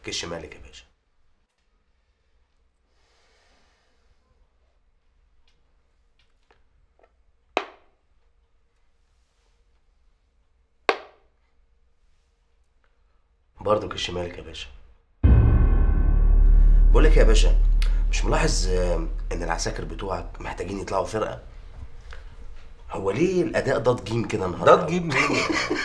كش مالك يا باشا. برضه كش مالك يا باشا. بقول لك يا باشا، مش ملاحظ ان العساكر بتوعك محتاجين يطلعوا فرقه؟ هو ليه الاداء ضاد جيم كده النهارده؟ ضاد جيم مين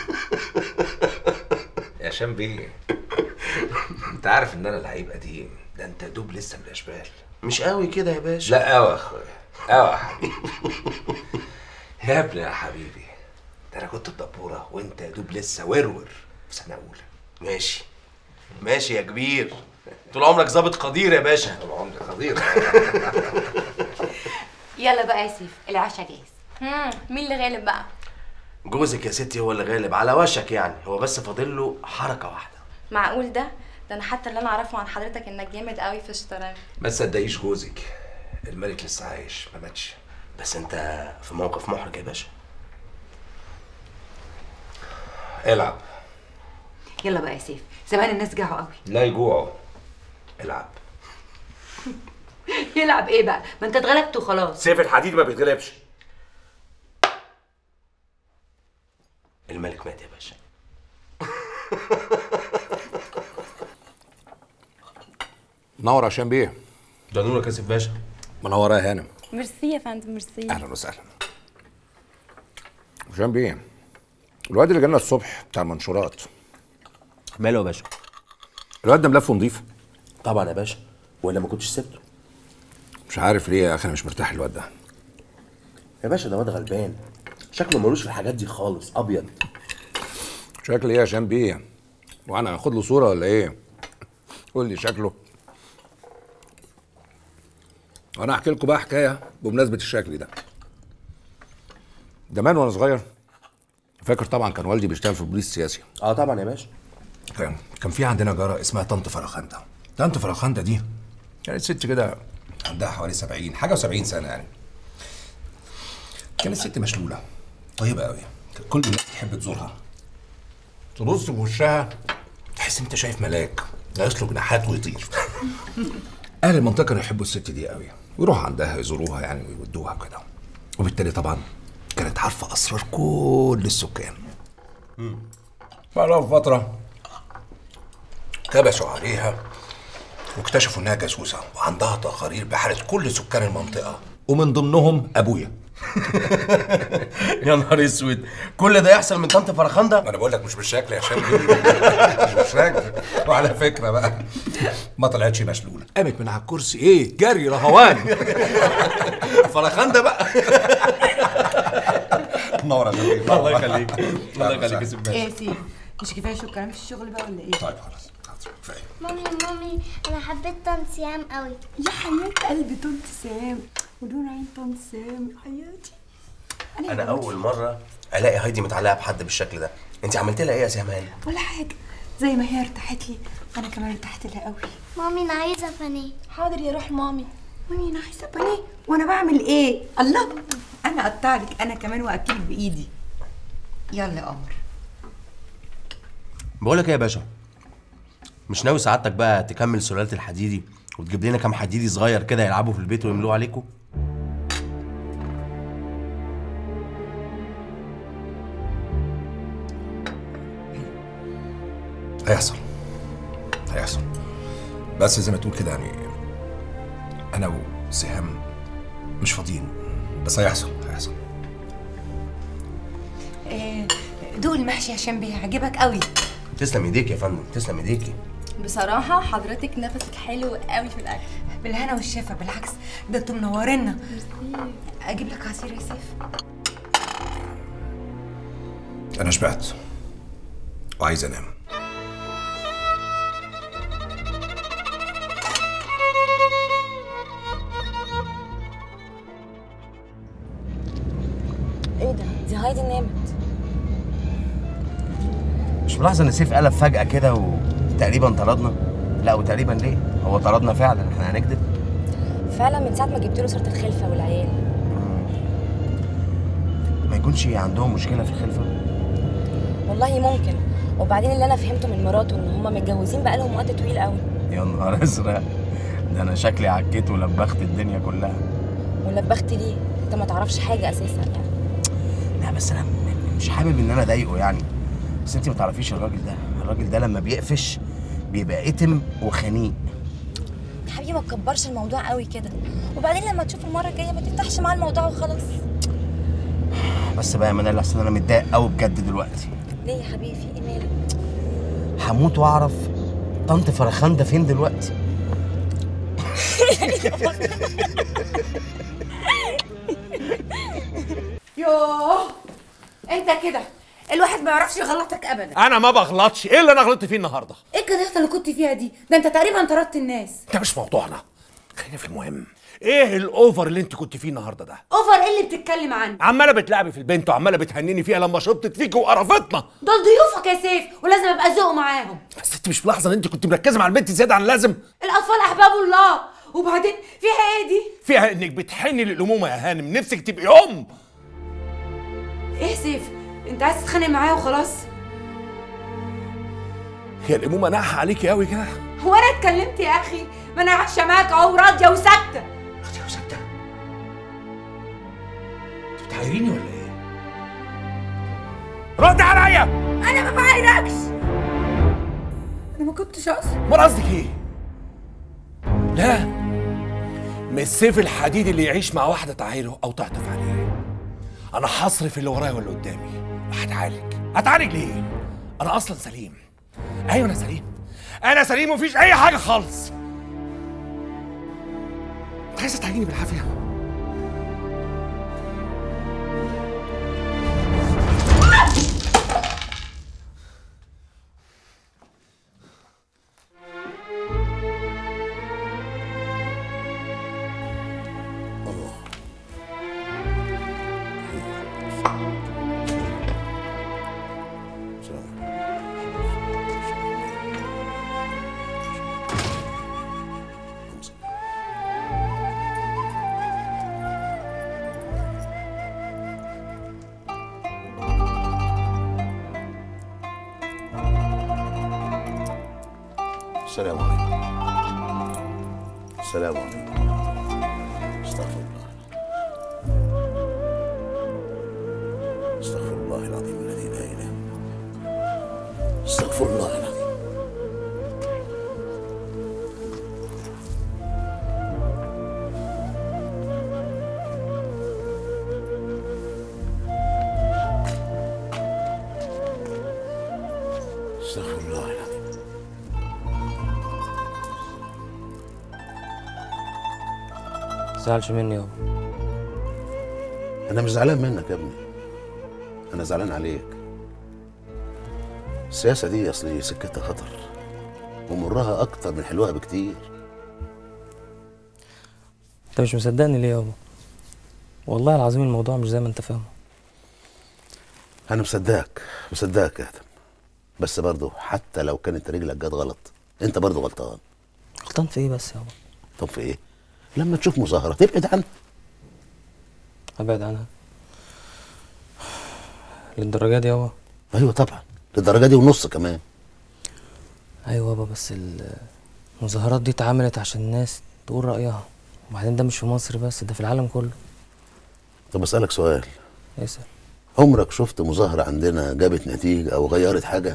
يا هشام بيه؟ انت عارف ان انا لعيب قديم، ده انت دوب لسه من الاشبال. مش قوي كده يا باشا. لا قوي يا اخويا، قوي يا حبيبي. يا ابني يا حبيبي، ده انا كنت بدبوره وانت يا دوب لسه ورور في سنه اولى. ماشي ماشي يا كبير، طول عمرك ظابط قدير يا باشا. طول عمري قدير. يلا بقى يا سيف، العشاء جاهز. مين اللي غالب بقى؟ جوزك يا ستي هو اللي غالب على وشك يعني، هو بس فاضل له حركه واحده. معقول ده؟ ده انا حتى اللي انا اعرفه عن حضرتك انك جامد قوي في الشطرنج. ما تصدقيش جوزك، الملك لسه عايش ما ماتش. بس انت في موقف محرج يا باشا. العب. يلا بقى يا سيف، زمان الناس جاعوا قوي. لا يجوعوا، العب. يلعب ايه بقى؟ ما انت اتغلبت وخلاص. سيف الحديد ما بيتغلبش. الملك مات يا باشا. منور يا هشام بيه. ده نورك يا سيف باشا. منوره يا هانم. ميرسي يا فندم، ميرسي. اهلا وسهلا. هشام بيه، الواد اللي جالنا الصبح بتاع المنشورات ماله يا باشا؟ الواد ده ملفه نضيف؟ طبعا يا باشا، ولا ما كنتش سبته. مش عارف ليه يا اخي، انا مش مرتاح الواد ده يا باشا. ده واد غلبان، شكله ملوش في الحاجات دي خالص، ابيض. شكل ايه يا هشام بيه؟ وانا هاخد له صوره ولا ايه؟ قول لي شكله. وانا احكي لكم بقى حكايه بمناسبه الشكل ده. زمان وانا صغير، فاكر طبعا كان والدي بيشتغل في البوليس السياسي. اه طبعا يا باشا. كان في عندنا جاره اسمها طنط فرخنده. طنط فرخنده دي كانت ست كده عندها حوالي 70 حاجه و70 سنه يعني. كانت ست مشلوله طيبه قوي، كل الناس تحب تزورها. تبص بوشها تحس انت شايف ملاك ناقص له جناحات ويطير. اهل المنطقه كانوا يحبوا الست دي قوي، ويروحوا عندها يزوروها يعني ويودوها كده. وبالتالي طبعا كانت عارفه اسرار كل السكان. بعدها بفتره كبسوا عليها واكتشفوا انها جاسوسه وعندها تقارير بحاله كل سكان المنطقه، ومن ضمنهم ابويا. يا نهار اسود، كل ده يحصل من طنط فرخنده؟ انا بقول لك مش بالشكل يا هشام. مش بالشكل. وعلى فكره بقى، ما طلعتش مشلوله، قامت من على الكرسي ايه جري رهوان. فرخنده بقى. نور يا شباب. الله يخليك، الله يخليك يا سيف باشا. ايه يا سيف، مش كفايه شو الكلام في الشغل بقى ولا ايه؟ طيب خلاص كفايه. مامي انا حبيت طنط سهام قوي. يا حياة قلبي طنط سام ودون عين طنط سام يا حياتي. انا اول مره الاقي هايدي متعلقه بحد بالشكل ده. انت عملت لها ايه يا سهمان؟ ولا حاجه، زي ما هي ارتاحت لي انا كمان ارتحت لها قوي. مامي انا عايزه بانيه. حاضر يا روح مامي. مامي انا عايزه بانيه وانا بعمل ايه؟ الله، انا اقطع لك انا كمان واكلك بايدي. يلا يا قمر. بقول لك ايه يا باشا، مش ناوي سعادتك بقى تكمل سلاله الحديدي وتجيب لنا كام حديدي صغير كده يلعبوا في البيت ويملوه عليكم؟ هيحصل هيحصل، بس زي ما تقول كده يعني انا وسهام مش فاضيين، بس هيحصل. دوق المحشي يا هشام بيه، هيعجبك قوي. تسلم ايديك يا فندم، تسلم ايديكي. بصراحه حضرتك نفسك حلو قوي في الاكل. بالهنا والشفا، بالعكس ده انتوا منورينا. اجيب لك عصير يا سيف؟ انا شبعت وعايز انام. ايه ده؟ دي هايدي نامت. مش ملاحظه ان سيف قلب فجاه كده وتقريبا طردنا؟ لا وتقريبا ليه؟ هو طردنا فعلا، احنا هنكذب؟ فعلا من ساعه ما جبت له صوره الخلفه والعيال. ما يكونش عندهم مشكله في الخلفه؟ والله ممكن، وبعدين اللي انا فهمته من مراته ان هما متجوزين بقالهم وقت طويل قوي. يا نهار ازرق، ده انا شكلي عكيت ولبخت الدنيا كلها. ولبخت ليه؟ انت ما تعرفش حاجه اساسا يعني. لا بس انا مش حابب ان انا اضايقه يعني، بس انت ما تعرفيش الراجل ده لما بيقفش بيبقى اتم وخنيق. يا حبيبي ما تكبرش الموضوع قوي كده، وبعدين لما تشوف المره الجايه ما تفتحش معاه الموضوع وخلاص. بس بقى يا منال، اصل انا متضايق قوي بجد دلوقتي. ليه يا حبيبي في ايه مالك؟ هموت واعرف طنط فرخان فين دلوقتي. يوه انت كده الواحد ما يعرفش يغلطك ابدا. انا ما بغلطش. ايه اللي انا غلطت فيه النهارده؟ ايه الكدهه اللي كنت فيها دي؟ ده انت تقريبا طردت الناس. ده مش موضوعنا، خلينا في المهم. ايه الاوفر اللي انت كنت فيه النهارده ده؟ اوفر ايه اللي بتتكلم عنه؟ عماله بتلعبي في البنت وعماله بتهنيني فيها لما شطت فيكي وقرفتنا. دول ضيوفك يا سيف ولازم ابقى ذوق معاهم. بس انت مش ملاحظه ان انت كنت مركزه مع البنت زياده عن اللازم؟ الاطفال احباب الله، وبعدين فيها ايه دي؟ فيها انك بتحني للامومه يا هانم، نفسك تبقي ام. ايه سيف؟ انت عايز تتخانق معايا وخلاص؟ هي الامومه ناحه عليكي قوي كده؟ هو انا اتكلمت يا اخي؟ ما انا عايشه معاك اهو راضيه وساكته. راضيه وساكته؟ انت بتعايريني ولا ايه؟ رد عليا. انا ما بعايركش، انا ما كنتش اقصد. امال قصدك ايه؟ لا، مش سيف الحديد اللي يعيش مع واحده تعايره او تعطف عليه. انا هصرف اللي ورايا واللي قدامي هتعالج ليه؟ انا اصلا سليم. ايوه انا سليم ومفيش اي حاجه خالص. انت عايزه تعجيني بالعافيه؟ السلام عليكم. السلام عليكم. استغفر الله. استغفر الله العظيم الذي لا اله الا هو. استغفر الله العظيم. استغفر الله العظيم. متزعلش مني يابا. أنا مش زعلان منك يا ابني، أنا زعلان عليك. السياسة دي أصلي سكتها خطر ومرها أكتر من حلوها بكتير. أنت مش مصدقني ليه يابا؟ والله العظيم الموضوع مش زي ما أنت فاهمه. أنا مصدقك يا آدم، بس برضه حتى لو كانت رجلك جت غلط أنت برضه غلطان. غلطان في إيه بس يابا؟ طب في إيه؟ لما تشوف مظاهرة تبعد عنها. أبعد عنها؟ للدرجة دي يابا؟ أيوة طبعا، للدرجة دي ونص كمان. أيوة يابا، بس المظاهرات دي اتعملت عشان الناس تقول رأيها، وبعدين ده مش في مصر بس، ده في العالم كله. طب أسألك سؤال. اسأل. عمرك شفت مظاهرة عندنا جابت نتيجة أو غيرت حاجة؟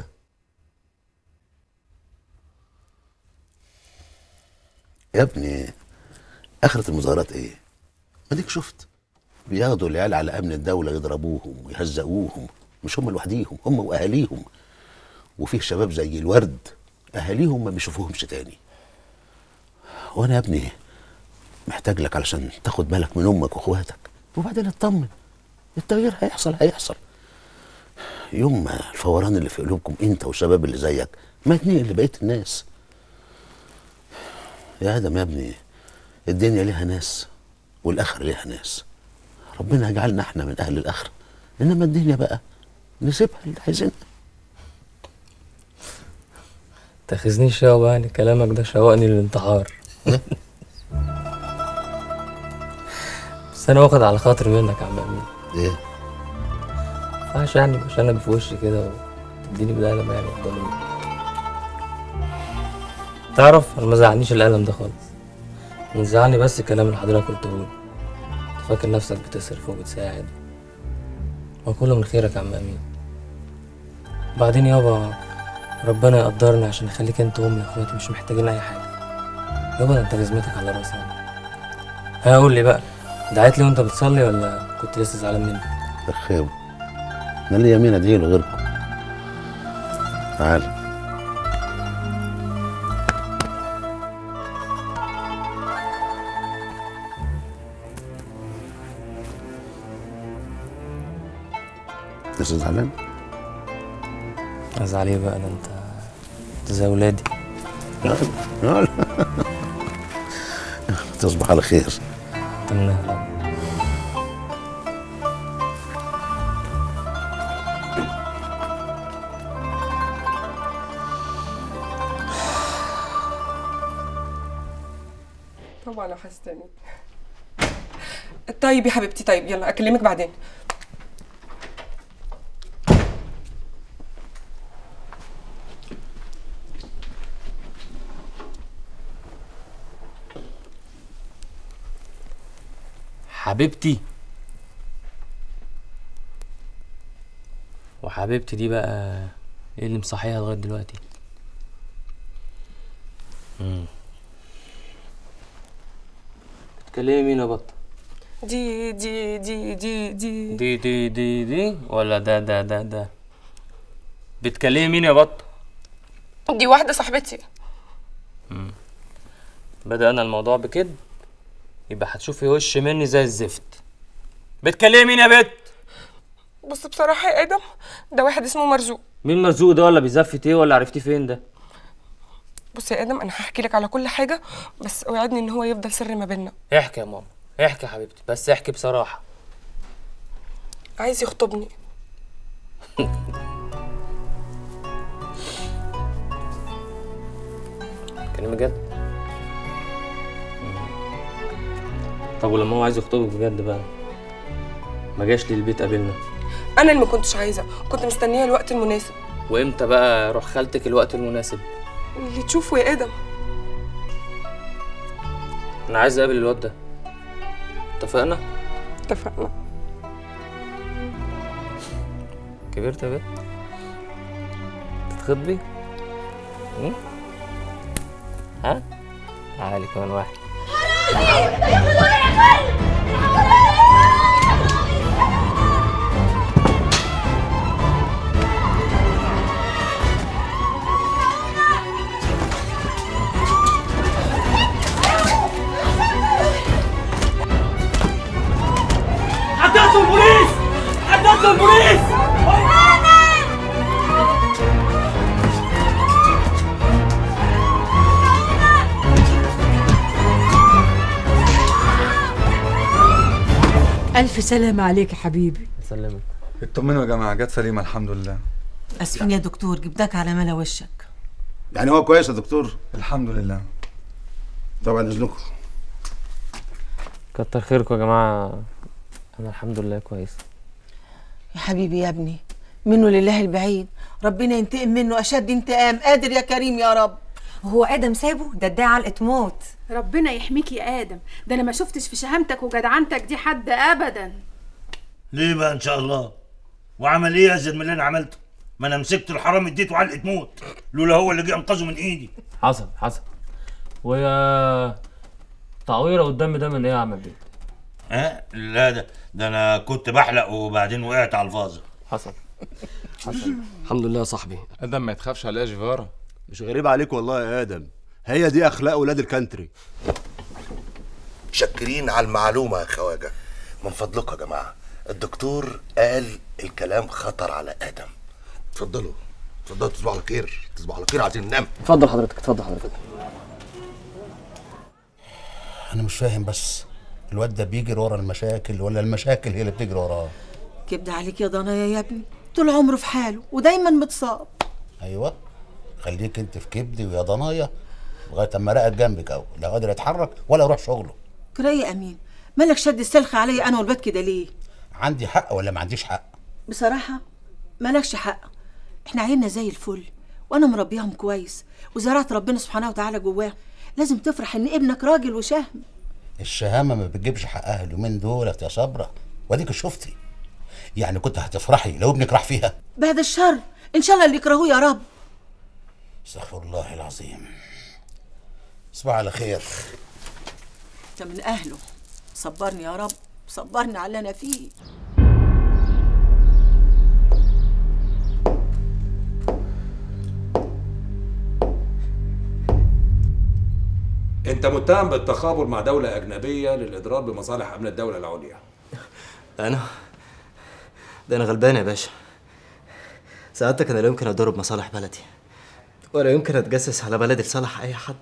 يا ابني آخرة المظاهرات إيه؟ أديك شفت بياخدوا العيال على أمن الدولة يضربوهم ويهزقوهم، مش هم لوحديهم، هم وأهاليهم. وفيه شباب زي الورد أهاليهم ما بيشوفوهمش تاني. وأنا يا ابني محتاج لك علشان تاخد بالك من أمك وأخواتك، وبعدين اطمن، التغيير هيحصل. يوم ما الفوران اللي في قلوبكم أنت والشباب اللي زيك ما يتنقل لبقية الناس. يا آدم يا ابني الدنيا ليها ناس والآخرة ليها ناس. ربنا يجعلنا احنا من أهل الآخرة، إنما الدنيا بقى نسيبها اللي عايزينها. تاخذنيش يابا، يعني كلامك ده شوقني للانتحار. بس أنا واخد على خاطري منك يا عم أمين. إيه؟ مينفعش يعني يبقى شنب في وشي كده تديني بالقلم يعني قدامي. تعرف انا ما زعلنيش القلم ده خالص، من زعلني بس الكلام اللي حضرتك قلته لي. فاكر نفسك بتصرف وبتساعد، ما كله من خيرك يا عم امين. بعدين يابا ربنا يقدرني عشان يخليك انت وامي واخواتي مش محتاجين اي حاجه. يابا ده انت جزمتك على راسي. قول لي بقى، دعيت لي وانت بتصلي ولا كنت لسه زعلان مني؟ رخاوي، انا ليا مين ادعي له غيركم؟ تعال. لسه زعلان؟ ازعل ايه بقى؟ ده انت زي ولادي. تصبح على خير. تمام. طبعا وحشتني. طيب يا حبيبتي، طيب يلا اكلمك بعدين. حبيبتي. وحبيبتي دي بقى ايه اللي مصحيها لغايه دلوقتي؟ بتكلمي مين يا بطه؟ دي ولا ده بتكلمي مين يا بطه؟ دي واحده صاحبتي. بدأنا الموضوع بكده يبقى هتشوفي وش مني زي الزفت. بتكلمي مين يا بت؟ بص بصراحه يا ادم، ده واحد اسمه مرزوق. مين مرزوق ده؟ ولا بيزفت ايه؟ ولا عرفتيه فين ده؟ بص يا ادم، انا هحكي لك على كل حاجه بس اوعدني ان هو يفضل سر ما بيننا. احكي يا ماما، احكي يا حبيبتي، بس احكي بصراحه. عايز يخطبني. كلمة جد؟ طب ولما هو عايز يخطبك بجد بقى ما جاش لي البيت قابلنا؟ انا اللي ما كنتش عايزه، كنت مستنيه الوقت المناسب. وامتى بقى روح خالتك الوقت المناسب؟ اللي تشوفه يا ادم. انا عايز اقابل الواد ده. اتفقنا؟ اتفقنا. كبرت يا بت؟ تتخطبي؟ ها؟ تعالي كمان واحد. عدتوا البوليس! عدتوا البوليس! ألف سلامة عليك يا حبيبي. سلمك. اطمنوا يا جماعة، جت سليمة الحمد لله. أسفين يا دكتور، جبناك على ملا وشك. يعني هو كويس يا دكتور؟ الحمد لله. طبعا إذنكم. كتر خيركم يا جماعة، أنا الحمد لله كويس. يا حبيبي يا ابني، منه لله البعيد، ربنا ينتقم منه أشد انتقام، قادر يا كريم يا رب. وهو آدم سابه؟ ده ادعي علقة موت. ربنا يحميك يا آدم، ده أنا ما شفتش في شهامتك وجدعنتك دي حد أبدا. ليه بقى إن شاء الله؟ وعمل إيه أزيد من اللي أنا عملته؟ ما أنا مسكت الحرام اديته علقة موت، لولا هو اللي جه أنقذه من إيدي. حصل. ويا تعويرة قدامي ده من إيه يا عم البيت؟ لا ده أنا كنت بحلق وبعدين وقعت على الفازة. حصل. الحمد لله يا صاحبي. ادم ما يتخافش عليها جيفارا. مش غريب عليك والله يا ادم، هي دي اخلاق ولاد الكانتري. شاكرين على المعلومه يا خواجه. من فضلكم يا جماعه، الدكتور قال الكلام خطر على ادم. اتفضلوا تصبحوا على خير. تصبحوا على خير، عايزين ننام. اتفضل حضرتك. انا مش فاهم بس الواد ده بيجري ورا المشاكل ولا المشاكل هي اللي بتجري وراه؟ كبد عليك يا ضنايا يا ابني، طول عمره في حاله ودايما متصاب. ايوه، خليك انت في كبدي ويا ضنايا لغايه اما رقد جنبك اهو، لا قادر يتحرك ولا يروح شغله. كرايه يا امين، مالك شد السلخ عليا انا والبات كده ليه؟ عندي حق ولا ما عنديش حق؟ بصراحه مالكش حق، احنا عيلنا زي الفل، وانا مربيهم كويس وزرعت ربنا سبحانه وتعالى جواهم. لازم تفرح ان ابنك راجل وشهم. الشهامه ما بتجيبش حقها اليومين دولت يا صبره، واديك شفتي. يعني كنت هتفرحي لو ابنك راح فيها؟ بعد الشر ان شاء الله اللي يكرهوه يا رب. استغفر الله العظيم. صباح على خير. انت من اهله، صبرني يا رب، صبرني على اللي انا فيه. انت متهم بالتخابر مع دولة أجنبية للإضرار بمصالح أمن الدولة العليا. انا غلبان يا باشا. سعادتك انا لا يمكن اضر بمصالح بلدي، ولا يمكن اتجسس على بلدي لصالح اي حد.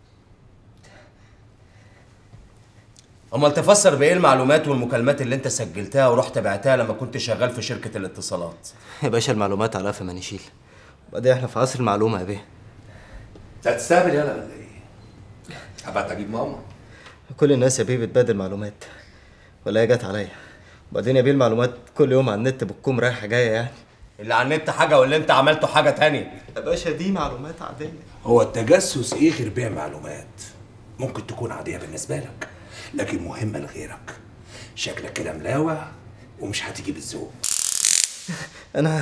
امال تفسر بايه المعلومات والمكالمات اللي انت سجلتها ورحت بعتها لما كنت شغال في شركة الاتصالات؟ يا باشا المعلومات على قفا ما نشيل، وبعدين احنا في عصر المعلومة يا بيه. انت هتستهبل يالا ولا ايه؟ هبعت اجيب ماما. كل الناس يا بيه بتبادل معلومات، ولا هي جت عليا؟ وبعدين يا بيه المعلومات كل يوم على النت بتكون رايحة جاية يعني. اللي على النت حاجة واللي انت عملته حاجة تانية. يا باشا دي معلومات عادية. هو التجسس ايه غير بيع معلومات؟ ممكن تكون عادية بالنسبة لك، لكن مهمة لغيرك. شكلك كده ملاوع ومش هتيجي بالذوق. أنا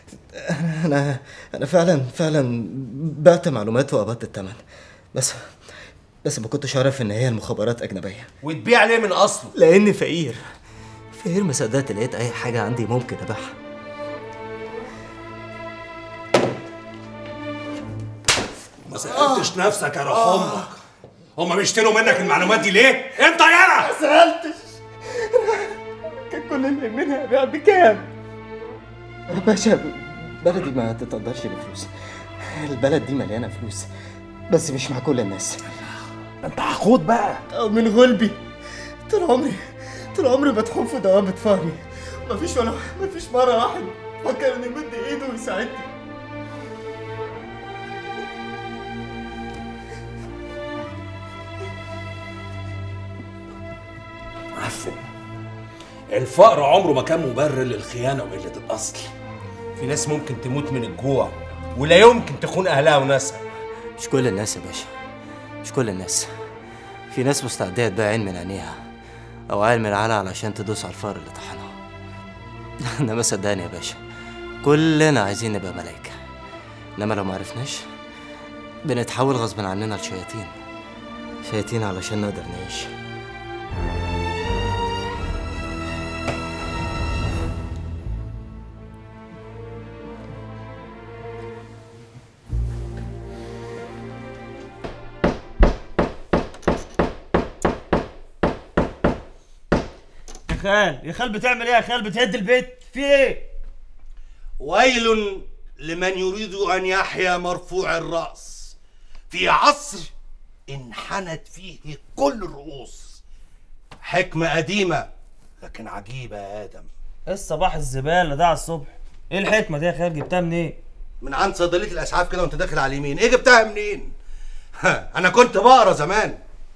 فعلا بعت معلومات وقبضت الثمن، بس ما كنتش عارف إن هي المخابرات أجنبية. وتبيع ليه من أصله؟ لأني فقير ما صدقت لقيت أي حاجة عندي ممكن أبيعها. ما سألتش نفسك يا روح أمك، هما بيشتروا منك المعلومات دي ليه؟ أنت يالا! ما سألتش. كان كل اللي منها أبيع بكام؟ يا باشا بلدي ما تتقدرش بفلوس، البلد دي مليانة فلوس بس مش مع كل الناس. أنت حقود بقى. من غلبي طول عمري بدخل في دوامة فقري، مفيش مرة واحد فكر إنه يمد إيده ويساعدني. عفوا، الفقر عمره ما كان مبرر للخيانة وقلة الأصل. في ناس ممكن تموت من الجوع ولا يمكن تخون أهلها وناسها. مش كل الناس يا باشا، مش كل الناس. في ناس مستعدة تبيع عين من عينيها أو عين من العلا علشان تدوس على الفقر اللي طحنها. إنما صدقني يا باشا، كلنا عايزين نبقى ملايكة، إنما لو معرفناش بنتحول غصب عننا لشياطين علشان نقدر نعيش. يا خال بتعمل ايه يا خال؟ بتهد البيت في ايه؟ ويل لمن يريد ان يحيا مرفوع الراس في عصر انحنت فيه كل الرؤوس. حكمه قديمه لكن عجيبه يا ادم. ايه الصباح الزباله ده على الصبح؟ ايه الحكمه دي يا خال؟ جبتها منين؟ إيه؟ من عند صيدليه الاسعاف كده وانت داخل على اليمين. ايه جبتها منين؟ انا كنت بقرا زمان.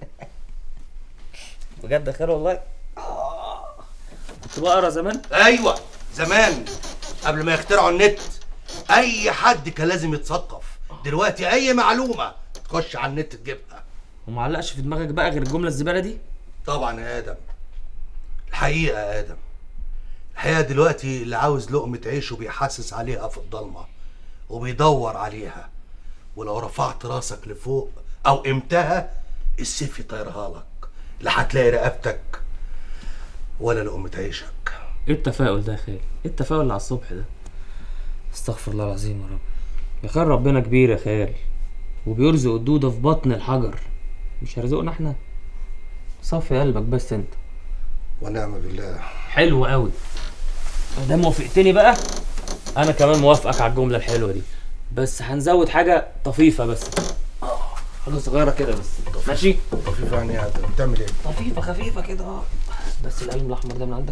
بجد يا خال والله؟ كنت بقرا زمان؟ ايوه زمان قبل ما يخترعوا النت. اي حد كان لازم يتثقف. دلوقتي اي معلومه تخش على النت تجيبها. ومعلقش في دماغك بقى غير الجمله الزباله دي؟ طبعا يا ادم. الحقيقه يا ادم، الحقيقه دلوقتي اللي عاوز لقمه عيشه بيحسس عليها في الضلمه وبيدور عليها، ولو رفعت راسك لفوق او قمتها السيف يطيرها لك، لا هتلاقي رقبتك ولا لقمة عيشك. ايه التفاؤل ده يا خال؟ ايه التفاؤل اللي على الصبح ده؟ استغفر الله العظيم يا رب. يا خال ربنا كبير يا خال، وبيرزق الدودة في بطن الحجر، مش هيرزقنا احنا؟ صفي قلبك بس انت. ونعم بالله. حلو قوي. ما دام وافقتني بقى انا كمان موافقك على الجملة الحلوة دي، بس هنزود حاجة طفيفة بس. حاجة صغيرة كده بس. ماشي؟ طفيفة يعني يا ادم بتعمل ايه؟ طفيفة خفيفة كده بس القلم الأحمر ده من عندك؟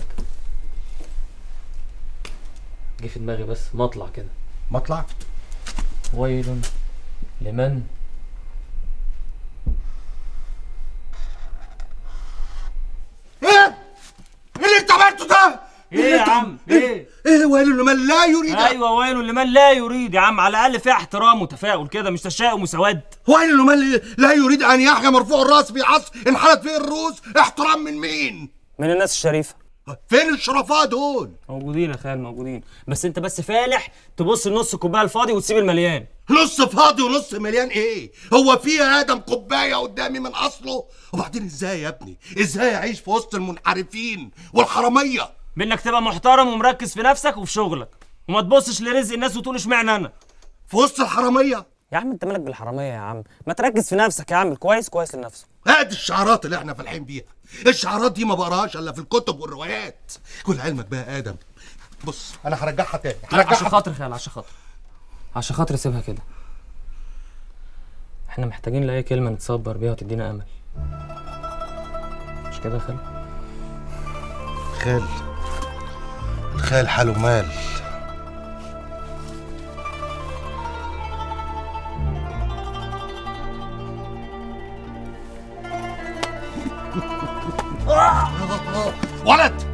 جه في دماغي بس مطلع كده. مطلع؟ ويل لمن ايه؟ ايه اللي انت عملته ده؟ ايه يا عم؟ ايه؟ ايه ويل لمن لا يريد؟ ايوه ويل لمن لا يريد يا عم، على الاقل فيها احترام وتفاؤل كده، مش تشاؤم وسواد. ويل لمن لا يريد ان يحيا مرفوع الراس في عصر انحلت فيه الرؤوس. احترام من مين؟ من الناس الشريفه. فين الشرفاء دول؟ موجودين يا خال موجودين، بس انت بس فالح تبص لنص الكوبايه الفاضي وتسيب المليان. نص فاضي ونص مليان ايه؟ هو في يا ادم كوبايه قدامي من اصله؟ وبعدين ازاي يا ابني؟ ازاي اعيش في وسط المنحرفين والحراميه؟ بانك تبقى محترم ومركز في نفسك وفي شغلك، وما تبصش لرزق الناس وتقول اشمعنى انا في وسط الحراميه. يا عم انت مالك بالحراميه يا عم؟ ما تركز في نفسك يا عم، كويس لنفسك. ادي الشعارات اللي احنا فالحين بيها. الشعارات دي ما بقراهاش الا في الكتب والروايات. كل علمك بقى يا ادم، بص انا هرجعها تاني. عشان خاطر خال، عشان خاطر سيبها كده. احنا محتاجين لاي كلمه نتصبر بيها وتدينا امل، مش كده يا خال؟ الخال حاله مال. ولد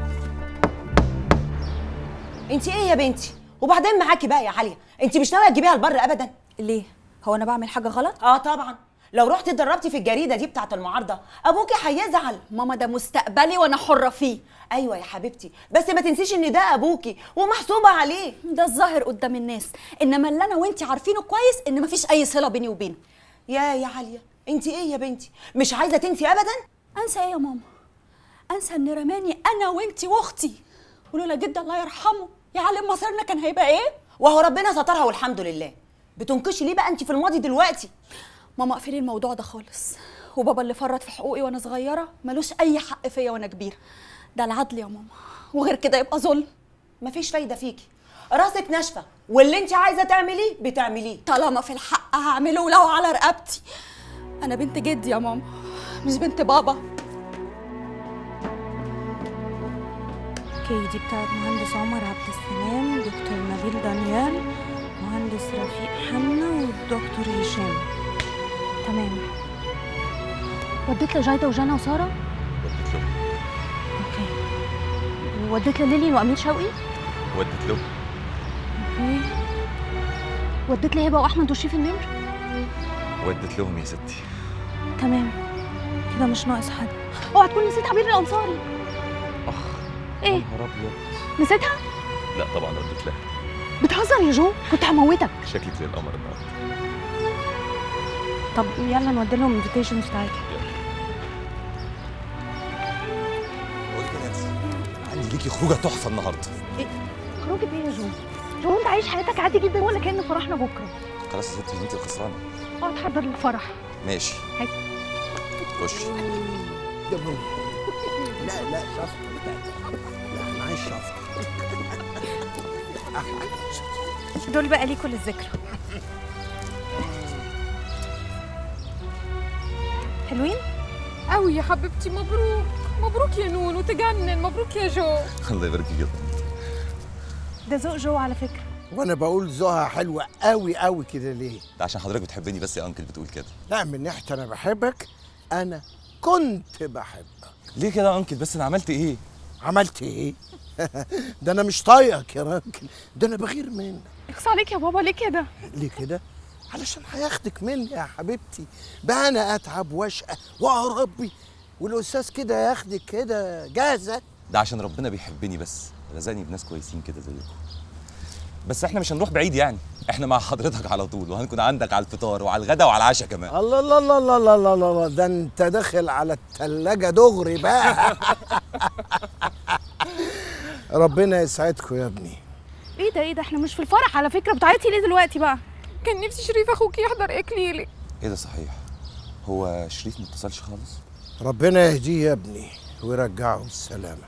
انت ايه يا بنتي؟ وبعدين معاكي بقى يا عليا، انت مش ناويه تجيبيها البر ابدا؟ ليه؟ هو انا بعمل حاجه غلط؟ اه طبعا، لو رحتي اتدربتي في الجريده دي بتاعه المعارضه ابوكي هيزعل. ماما ده مستقبلي وانا حره فيه. ايوه يا حبيبتي، بس ما تنسيش ان ده ابوكي ومحسوبه عليه. ده الظاهر قدام الناس، انما اللي انا وانتي عارفينه كويس ان مفيش اي صله بيني وبينه. يا عليا، انت ايه يا بنتي؟ مش عايزه تنسي ابدا؟ انسى ايه يا ماما؟ انسى ان رماني انا وانتي واختي، ولولا جدي الله يرحمه يعلم مصيرنا كان هيبقى ايه؟ وهو ربنا سترها والحمد لله. بتنكشي ليه بقى انت في الماضي دلوقتي؟ ماما اقفلي الموضوع ده خالص، وبابا اللي فرط في حقوقي وانا صغيره ملوش اي حق فيا وانا كبيره. ده العدل يا ماما، وغير كده يبقى ظلم. مفيش فايده فيكي، راسك ناشفه، واللي انت عايزه تعمليه بتعمليه. طالما في الحق هعمله ولو على رقبتي. انا بنت جدي يا ماما، مش بنت بابا. اوكي، دي بتاعت مهندس عمر عبد السلام، دكتور نبيل دانيال، مهندس رفيق حنا، والدكتور هشام. تمام. وديت لجايده وجانا وساره؟ وديت له. اوكي. وديت لليلي وامير شوقي؟ وديت له. اوكي. وديت لهبه واحمد وشريف النمر؟ وديت لهم يا ستي. تمام، كده مش ناقص حد. اوعى تكون نسيت عبير الانصاري. ايه؟ يا نهار ابيض. نسيتها؟ لا طبعا وديت لها. بتهزر يا جو؟ كنت هموتك. شكلك زي القمر النهارده. طب يلا نودي لهم الانفيتيشنز بتاعتي. بقول لك يا نانسي، عندي ليكي خروجه تحفه النهارده. ايه؟ خروجه ايه يا جو؟ جو انت عايش حياتك عادي جدا ولا كأن فرحنا بكره؟ خلاص يا ستي انت الخسرانه. اقعد حضر للفرح. ماشي. هاي. خشي. لا شفطة بتاعتك. لا انا عايز شفطة. دول بقى ليكوا للذكرى. حلوين؟ قوي يا حبيبتي. مبروك مبروك يا نونو، تجنن. مبروك يا جو. الله يبارك فيك. ده ذوق جو على فكرة. وانا بقول ذوقها حلوة قوي قوي كده ليه؟ ده عشان حضرتك بتحبني بس يا انكل بتقول كده. لا، من ناحية انا بحبك، انا كنت بحبك. ليه كده يا انكل؟ بس انا عملت ايه؟ عملت ايه؟ ده انا مش طايقك يا راجل، ده انا بغير منك. اخص عليك يا بابا، ليه كده؟ ليه كده؟ علشان هياخدك مني يا حبيبتي. بقى انا اتعب واشقى واربي والاستاذ كده ياخدك كده جاهزه. ده عشان ربنا بيحبني بس رزقني بناس كويسين كده زيكم. بس احنا مش هنروح بعيد يعني، احنا مع حضرتك على طول، وهنكون عندك على الفطار وعلى الغدا وعلى العشاء كمان. الله الله الله الله الله الله الله، ده انت داخل على التلاجة دغري بقى. ربنا يسعدكم يا ابني. ايه ده احنا مش في الفرح على فكرة. بتعيطي ليه دلوقتي بقى؟ كان نفسي شريف اخوك يحضر اكليلي. ايه ده صحيح؟ هو شريف ما اتصلش خالص؟ ربنا يهديه يا ابني ويرجعه بالسلامة.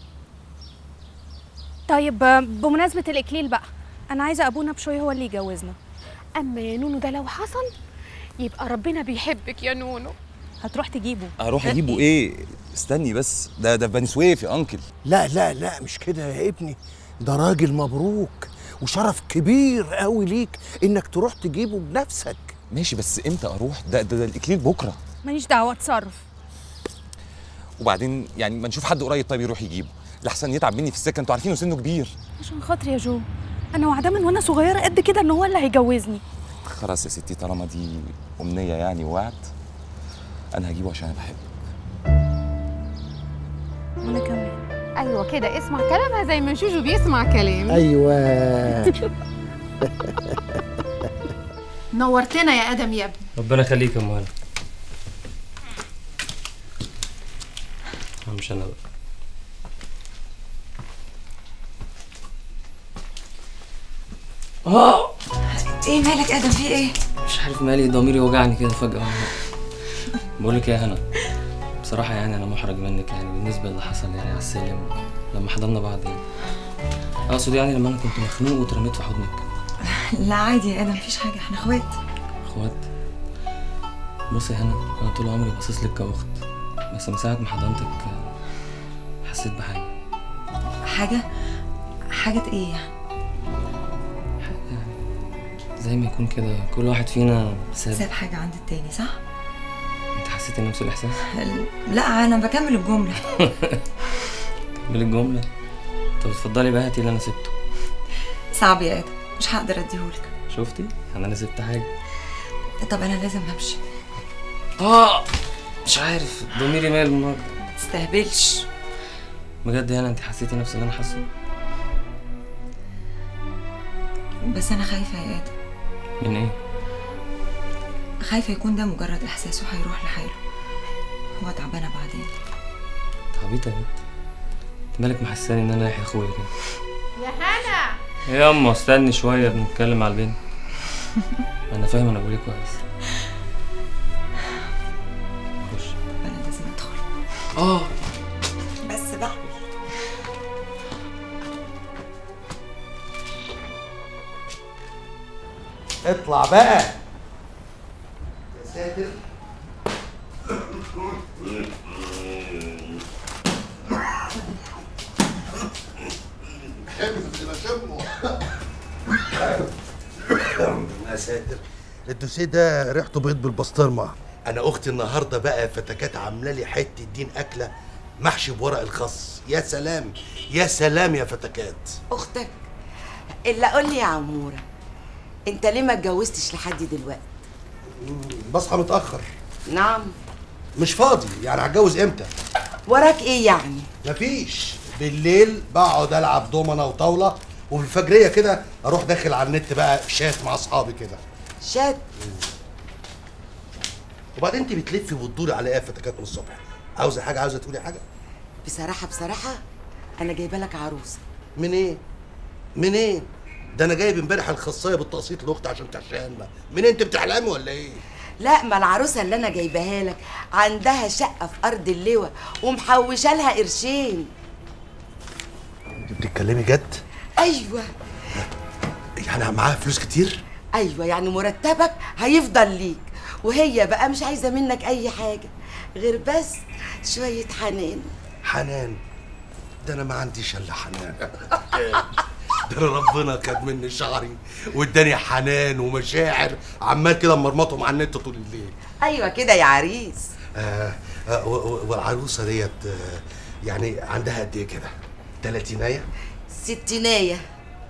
طيب بمناسبة الإكليل بقى، أنا عايزة أبونا بشوي هو اللي يجوزنا. أما يا نونو ده لو حصل يبقى ربنا بيحبك يا نونو. هتروح تجيبه؟ اروح اجيبه ايه؟ استني بس، ده في بني سويف يا انكل. لا لا لا مش كده يا ابني، ده راجل مبروك وشرف كبير قوي ليك انك تروح تجيبه بنفسك. ماشي بس امتى اروح؟ ده الاكليل بكره. ماليش دعوة، اتصرف. وبعدين يعني ما نشوف حد قريب طيب يروح يجيبه، لحسن يتعب مني في السكه، انتوا عارفينه سنه كبير. عشان خاطري يا جو، انا وعده من وانا صغيره قد كده ان هو اللي هيجوزني. خلاص يا ستي، طالما دي امنيه يعني ووعد، انا هجيبه عشان انا بحبه. وانا كمان. ايوه كده، اسمع كلامها زي ما شوشو بيسمع كلامي. ايوه. نورتنا يا ادم يا ابني. ربنا يخليك يا ام هلا. مش انا بقى. ايه مالك ادم، في ايه؟ مش عارف مالي، ضميري وجعني كده فجأة. بقول لك يا هنا، بصراحة يعني أنا محرج منك يعني بالنسبة اللي حصل يعني على السلم لما حضرنا بعض يعني. أقصد يعني لما أنا كنت مخنوق واترميت في حضنك. لا عادي يا ادم، مفيش حاجه، احنا اخوات. اخوات؟ بصي يا هنا، أنا طول عمري باصص لك كأخت، بس من ساعة ما حضنتك حسيت بحاجة. حاجة ايه يعني؟ زي ما يكون كده كل واحد فينا ساب حاجة عند التاني، صح؟ انت حسيتي نفس الإحساس؟ لا أنا بكمل الجملة. كمل الجملة؟ طب اتفضلي بقى هاتي اللي أنا سبته. صعب يا آدم، مش هقدر أديهولك. شفتي؟ أنا سبت حاجة. طب أنا لازم أمشي. مش عارف ضميري مال النهارده. متستهبلش بجد يعني، انت حسيتي نفس اللي أنا حاسه؟ بس أنا خايفة يا آدم. من إيه؟ خايفة يكون ده مجرد إحساس وهيروح لحاله، هو تعبانة بعدين. عبيطة يا بنت، انت مالك محساني إن أنا يحيى أخويا كده؟ يا هنا يا أما استني شوية بنتكلم على البنت. أنا فاهم أنا بقول إيه كويس. خش. أنا لازم أدخل. بس بقى. اطلع بقى يا ساتر. يا ساتر، الدوسيه ده ريحته بيض بالبسطرمه. انا اختي النهارده بقى فتكات عامله لي حته دين اكله محشي بورق الخس. يا سلام يا سلام يا فتكات. اختك اللي قول لي يا عموره، انت ليه ما اتجوزتش لحد دلوقتي؟ بصحى متاخر. نعم. مش فاضي، يعني هتجوز امتى؟ وراك ايه يعني؟ مفيش، بالليل بقعد العب دومنه وطاوله، وفي الفجريه كده اروح داخل على النت بقى شات مع اصحابي كده. شات؟ وبعدين انت بتلفي وتدوري على ايه يا فتكات من الصبح؟ عاوزه حاجه؟ عاوزه تقولي حاجه؟ بصراحه انا جايبه لك عروسه. منين؟ منين؟ ده انا جايب امبارح الخصايه بالتقسيط لاختي عشان تعشان لنا. منين انت بتحلمي ولا ايه؟ لا، ما العروسه اللي انا جايباها لك عندها شقه في ارض اللواء ومحوشه لها قرشين. انت بتتكلمي جد؟ ايوه. يعني معاها فلوس كتير؟ ايوه، يعني مرتبك هيفضل ليك، وهي بقى مش عايزه منك اي حاجه غير بس شويه حنان. حنان؟ ده انا ما عنديش الا حنان. ده ربنا خد مني شعري واداني حنان ومشاعر عمال كده مرمطهم على النت طول الليل. ايوه كده يا عريس. والعروسه ديت يعني عندها قد ايه كده؟ 30 60.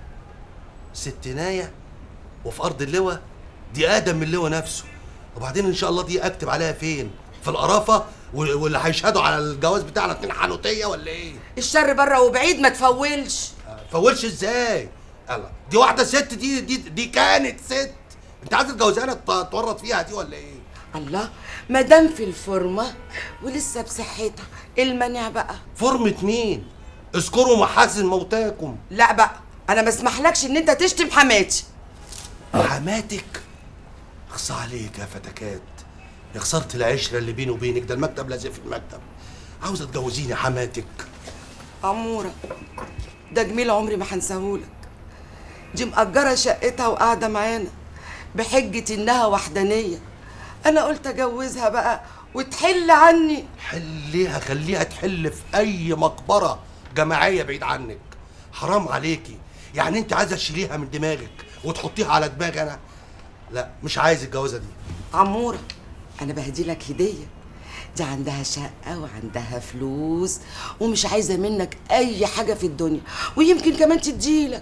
60 وفي ارض اللواء؟ دي ادم من اللواء نفسه. وبعدين ان شاء الله دي اكتب عليها فين؟ في القرافه؟ واللي هيشهدوا على الجواز بتاعنا 2 حنوتيه ولا ايه؟ الشر بره وبعيد، ما تفولش. فولش ازاي؟ الله، دي واحده ست، دي كانت ست. انت عايز تجوزها تورط فيها دي ولا ايه؟ الله، ما دام في الفورمه ولسه بصحتها، المانع بقى؟ فورمه مين؟ اذكروا محاسن موتاكم. لا بقى، انا ما اسمحلكش ان انت تشتم حماتي. حماتك؟ اخصى عليك يا فتكات، يا خساره العشره اللي بيني وبينك، ده المكتب لازق في المكتب. عاوزه تجوزيني حماتك؟ عموره، ده جميل عمري ما هنساهولك. دي مأجره شقتها وقاعده معانا بحجه انها وحدانيه. انا قلت اجوزها بقى وتحل عني. حليها، خليها تحل في اي مقبره جماعيه بعيد عنك. حرام عليكي، يعني انت عايزه تشيليها من دماغك وتحطيها على دماغي انا؟ لا، مش عايز الجوازه دي. عموره، انا بهدي لك هديه، دي عندها شقة وعندها فلوس ومش عايزة منك أي حاجة في الدنيا، ويمكن كمان تديلك.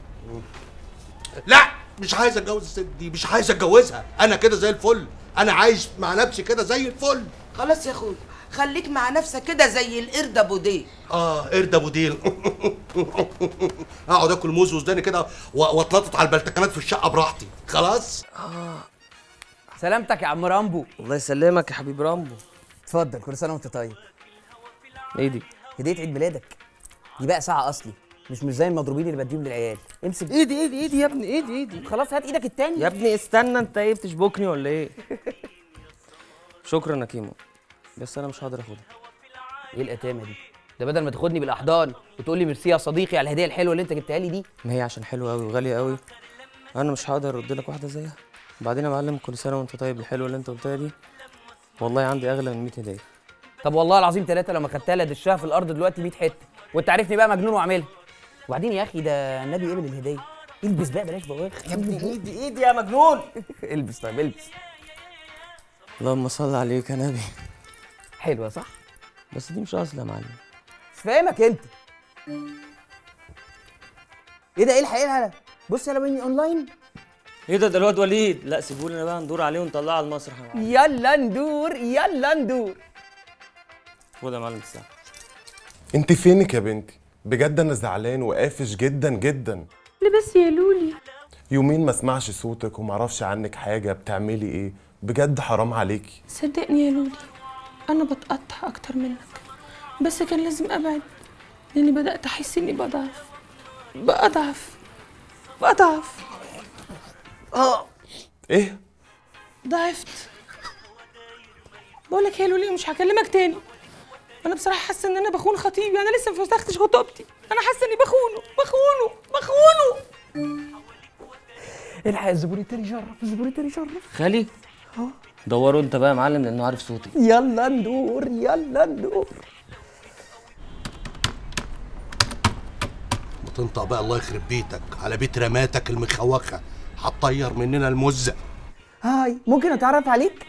لا مش عايز اتجوز الست دي، مش عايز اتجوزها، انا كده زي الفل، انا عايش مع نفسي كده زي الفل. خلاص يا اخويا، خليك مع نفسك كده زي القرد ابو ديل. قرد ابو ديل. اقعد اكل موز وسوداني كده واتنطط على البلتكنات في الشقه براحتي، خلاص. سلامتك يا عم رامبو. الله يسلمك يا حبيب رامبو. اتفضل، كل سنه وانت طيب. ايه دي؟ هديه عيد ميلادك. دي بقى ساعه اصلي، مش زي المضروبين اللي بديهم للعيال. امسك. ايدي يا ابني، ايدي. خلاص هات ايدك التاني يا ابني استنى، انت ايه بتشبكني ولا ايه؟ شكرا يا كيمو، بس انا مش هقدر اخدها. ايه الاتامه دي؟ ده بدل ما تاخدني بالاحضان وتقول لي ميرسي يا صديقي على الهديه الحلوه اللي انت جبتها لي دي. ما هي عشان حلوه قوي وغاليه قوي، انا مش هقدر ارد لك واحده زيها. وبعدين يا معلم، كل سنه وانت طيب. الحلوه اللي انت قلتها دي والله عندي اغلى من 100 هديه. طب والله العظيم 3 لما خدتها لدشها في الارض دلوقتي 100 حته، وانت عارفني بقى مجنون واعملها. وبعدين يا اخي ده النبي قبل الهديه. البس بقى بلاش بواخ يا ابني. ايدي يا مجنون. البس طيب البس. اللهم صل عليك يا نبي. حلوه صح؟ بس دي مش اصل يا معلم. مش فاهمك انت. ايه ده؟ ايه الحقيقه؟ بص يا لمني اونلاين. ايه ده الواد وليد؟ لا سيبولنا بقى ندور عليه ونطلعه على المسرح يا معلم. يلا ندور يلا ندور. خد يا معلم الساعه. انت فينك يا بنتي؟ بجد انا زعلان وقافش جدا جدا. ليه بس يا لولي؟ يومين ما اسمعش صوتك ومعرفش عنك حاجه، بتعملي ايه؟ بجد حرام عليكي. صدقني يا لولي، انا بتقطع اكتر منك، بس كان لازم ابعد لاني بدات احس اني بضعف. ايه؟ ضعفت. بقول لك يا لولي مش هكلمك تاني. انا بصراحه حاسه ان انا بخون خطيبي، انا لسه ما فسختش خطوبتي، انا حاسه اني بخونه. الحق الزبون التاني شرف. خالي دوروا انت بقى يا معلم لانه عارف صوتي. يلا ندور. وتنطق بقى الله يخرب بيتك على بيت رماتك المخوخه، هتطير مننا المزه. هاي، ممكن اتعرف عليك؟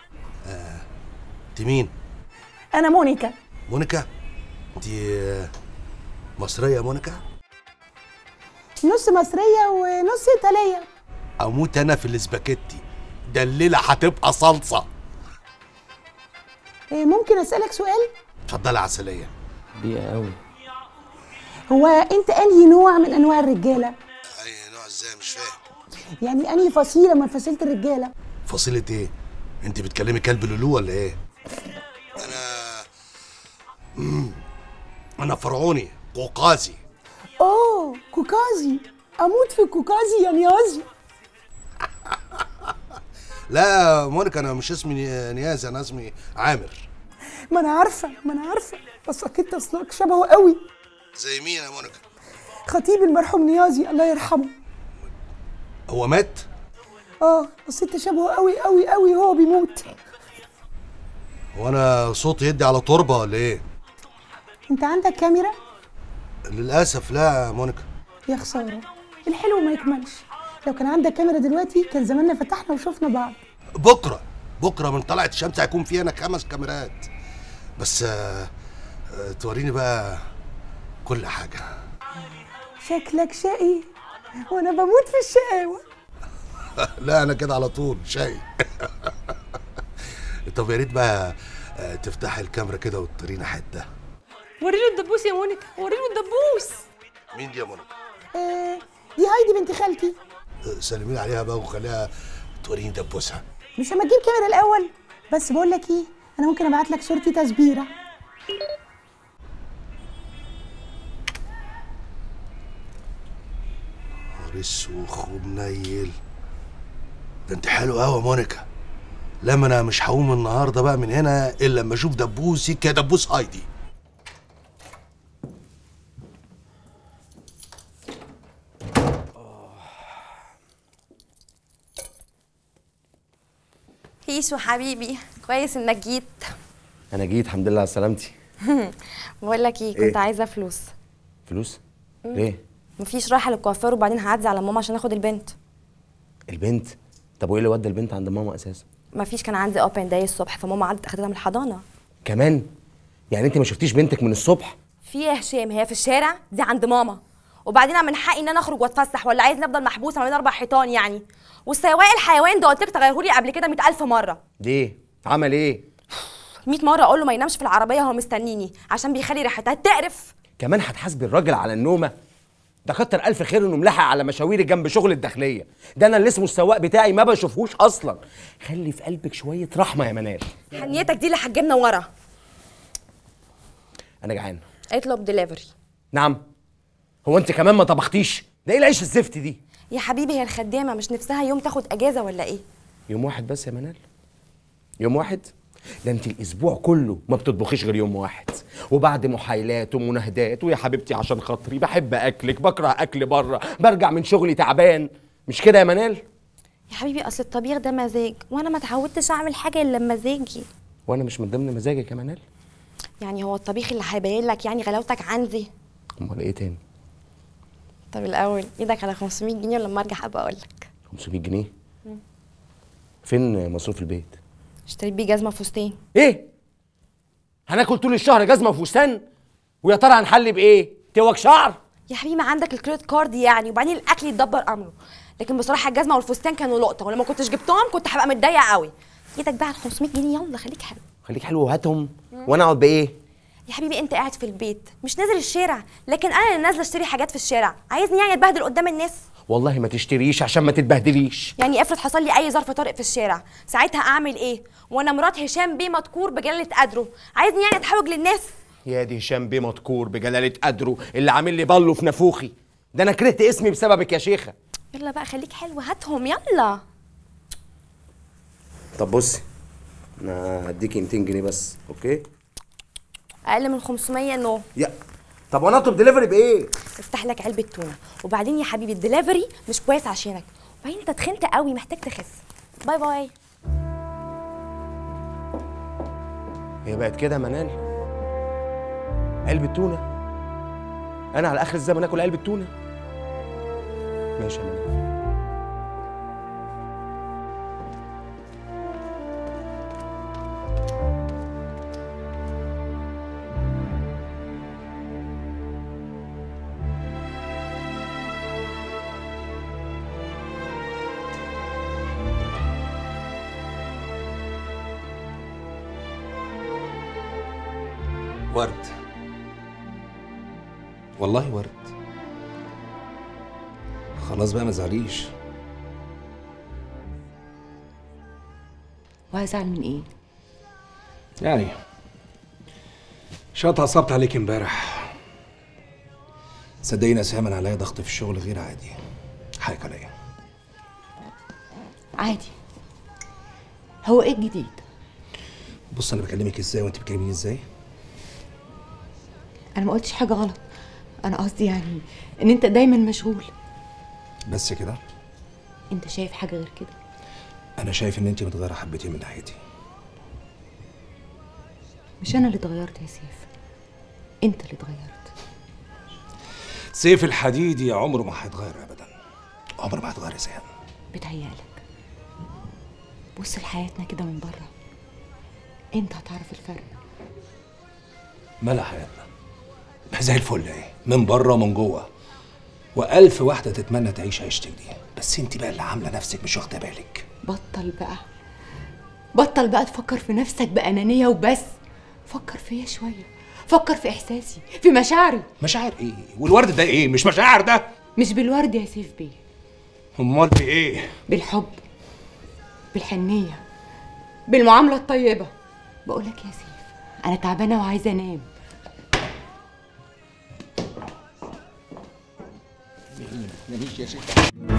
انت مين؟ انا مونيكا. مونيكا؟ انت مصريه مونيكا؟ نص مصريه ونص ايطاليه. اموت انا في الاسباجيتي ده، الليله هتبقى صلصه. ممكن اسالك سؤال؟ اتفضلي عسليه. دقيقه قوي. هو انت انهي نوع من انواع الرجاله؟ اي نوع ازاي؟ مش فاهم. يعني انهي فصيله من فصيله الرجاله؟ فصيله ايه؟ انت بتكلمي كلب لولو ولا ايه؟ انا فرعوني قوقازي. اوه كوكازي، اموت في الكوكازي يا نيازي. لا مونيكا، انا مش اسمي نيازي، انا اسمي عامر. ما انا عارفه بس اكيد اصلك شبهه قوي. زي مين يا مونيكا؟ خطيب المرحوم نيازي الله يرحمه. هو مات؟ بس انت شبهه قوي قوي قوي وهو بيموت. هو انا صوتي يدي على تربه ولا ايه؟ انت عندك كاميرا؟ للاسف لا يا مونيكا. يا خساره، الحلو ما يكملش. لو كان عندك كاميرا دلوقتي كان زماننا فتحنا وشفنا بعض. بكره من طلعت الشمس هيكون في هنا 5 كاميرات بس. توريني بقى كل حاجه. شكلك شقي وانا بموت في الشقاوه. لا انا كده على طول شقي. طب يا ريت بقى تفتحي الكاميرا كده وتورينا حته. وريله الدبوس يا مونيكا، وريله الدبوس. مين دي يا مونيكا؟ دي هايدي بنت خالتي. سلمي عليها بقى وخليها توريني دبوسها. مش هما تجيب كاميرا الاول؟ بس بقول لك ايه، انا ممكن ابعت لك صورتي تسبيره. اسوخ ومنيل. ده انت حلو قوي يا مونيكا. لما انا مش هقوم النهارده بقى من هنا الا لما اشوف دبوسي كدبوس هايدي. هيشو حبيبي، كويس انك جيت. انا جيت الحمد لله على سلامتي. بقول لك ايه، كنت عايزه فلوس. فلوس؟ ليه؟ مفيش، رايحه للكوافير وبعدين هعدي على ماما عشان اخد البنت. البنت؟ طب وايه اللي ودى البنت عند ماما اساسا؟ مفيش، كان عندي اوبن داي الصبح فماما عدت اخدتها من الحضانه. كمان؟ يعني انت ما شفتيش بنتك من الصبح؟ في ايه يا هشام؟ هي في الشارع دي عند ماما، وبعدين أنا من حقي ان انا اخرج واتفسح، ولا عايزني افضل محبوسه ما بين 4 حيطان يعني؟ والسواق الحيوان ده قلت لك تغيرهولي قبل كده 100,000 مره. ليه؟ عمل ايه؟ 100 مره اقول له ما ينامش في العربيه هو مستنيني عشان بيخلي ريحتها تقرف. كمان هتحاسبي الراجل على النومه؟ ده كتر الف خير انه ملاحق على مشاويري جنب شغل الداخليه، ده انا اللي اسمه السواق بتاعي ما بشوفهوش اصلا. خلي في قلبك شويه رحمه يا منال. حنيتك دي اللي هتجيبنا ورا. انا جعان. اطلب دليفري. نعم؟ هو انت كمان ما طبختيش؟ ده ايه العيش الزفت دي؟ يا حبيبي هي الخدامه مش نفسها يوم تاخد اجازه ولا ايه؟ يوم واحد بس يا منال؟ يوم واحد؟ ده انت الاسبوع كله ما بتطبخيش غير يوم واحد، وبعد محايلات ومناهدات ويا حبيبتي عشان خاطري بحب اكلك، بكره اكل بره، برجع من شغلي تعبان، مش كده يا منال؟ يا حبيبي اصل الطبيخ ده مزاج، وانا ما اتعودتش اعمل حاجه الا بمزاجي. وانا مش من ضمن مزاجك يا منال؟ يعني هو الطبيخ اللي هيبين لك يعني غلاوتك عندي؟ امال ايه تاني؟ طب الاول ايدك على 500 جنيه ولما ارجع ابقى اقول لك. 500 جنيه؟ فين مصروف البيت؟ اشتريت بيه جزمه وفستان. ايه؟ هناكل طول الشهر جزمه وفستان؟ ويا ترى هنحل بايه؟ توك شعر؟ يا حبيبي ما عندك الكريدت كارد يعني، وبعدين الاكل يتدبر امره، لكن بصراحه الجزمه والفستان كانوا لقطه، ولما كنتش جبتهم كنت هبقى متضايقه قوي. ايدك بقى على 500 جنيه يلا خليك حلو. خليك حلو وهاتهم وانا اقعد بايه؟ يا حبيبي انت قاعد في البيت مش نازل الشارع، لكن انا اللي نازله اشتري حاجات في الشارع، عايزني يعني اتبهدل قدام الناس؟ والله ما تشتريش عشان ما تتبهدليش. يعني افرض حصل لي اي ظرف طارئ في الشارع، ساعتها اعمل ايه؟ وانا مرات هشام بيه مذكور بجلاله قدره، عايزني يعني اتحوج للناس؟ يا دي هشام بيه مذكور بجلاله قدره اللي عامل لي بالو في نافوخي، ده انا كرهت اسمي بسببك يا شيخه. يلا بقى خليك حلو هاتهم يلا. طب بصي انا هديكي 200 جنيه بس، اوكي؟ اقل من 500 نو. يا طب وانا اطلب دليفري بايه؟ افتح لك علبه تونه، وبعدين يا حبيبي الدليفري مش كويس عشانك، وبعدين انت تخنت قوي محتاج تخس. باي باي. هي بقت كده يا منال؟ علبه تونه؟ انا على اخر الزمن اكل علبه تونه؟ ماشي يا منال. ورد، والله ورد. خلاص بقى ما تزعليش. وهزعل من ايه؟ يعني شاط عصبت عليك امبارح. صدقيني يا سهام انا عليا ضغط في الشغل غير عادي. حقك عليا. عادي. هو ايه الجديد؟ بص انا بكلمك ازاي وانت بتكلميني ازاي؟ انا ما قلتش حاجه غلط، انا قصدي يعني ان انت دايما مشغول. بس كده؟ انت شايف حاجه غير كده؟ انا شايف ان انت متغيره حبتين من ناحيتي. مش انا اللي اتغيرت يا سيف، انت اللي اتغيرت. سيف الحديدي عمره ما هيتغير ابدا، عمره ما هيتغير يا سهام. بتهيألك. بص لحياتنا كده من بره، انت هتعرف الفرق. مالها حياتنا؟ ما زي الفل اهي، من بره ومن جوه، والف واحده تتمنى تعيش عيشتك دي، بس انت بقى اللي عامله نفسك مش واخده بالك. بطل بقى تفكر في نفسك بأنانية وبس. فكر فيا شوية، فكر في إحساسي، في مشاعري. مشاعر ايه؟ والورد ده ايه؟ مش مشاعر ده؟ مش بالورد يا سيف بيه. امال بايه؟ بالحب، بالحنية، بالمعاملة الطيبة. بقولك يا سيف أنا تعبانة وعايزة أنام. ماليش يا شيخ.